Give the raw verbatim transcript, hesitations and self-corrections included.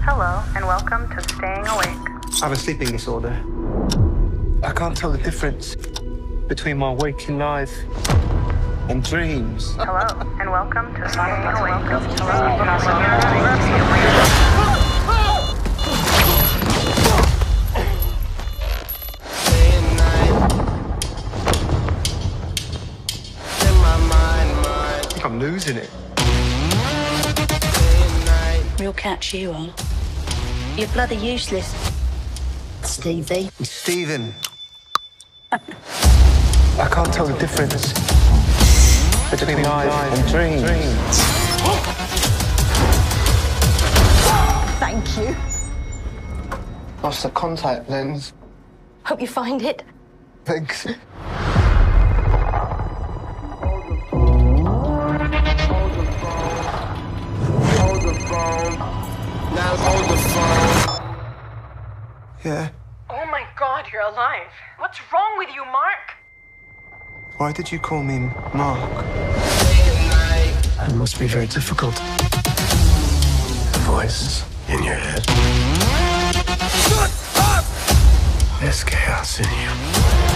Hello, and welcome to Staying Awake. I have a sleeping disorder. I can't tell the difference between my waking life and dreams. Hello, and welcome to Staying Awake. I think I'm losing it. Real catch you are. You're bloody useless, Stevie. Stephen. I can't tell the difference between life and dreams. Thank you. Lost the contact lens. Hope you find it. Thanks. Now hold the phone. Yeah. Oh my God, you're alive. What's wrong with you, Mark? Why did you call me Mark? It must be very difficult. The voice in your head. Shut up! There's chaos in you.